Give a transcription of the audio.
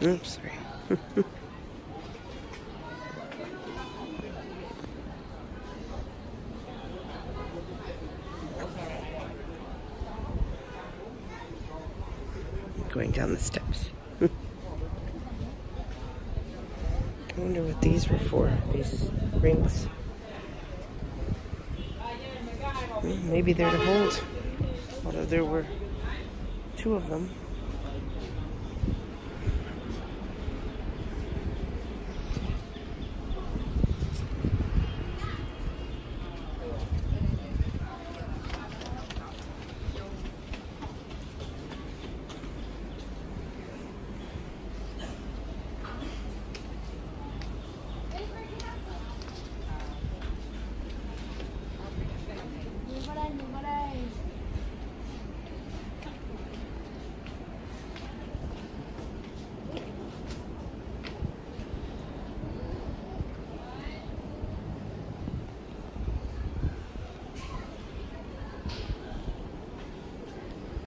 Oops, sorry. Going down the steps. I wonder what these were for, these rings. Maybe they're to hold, although there were 2 of them.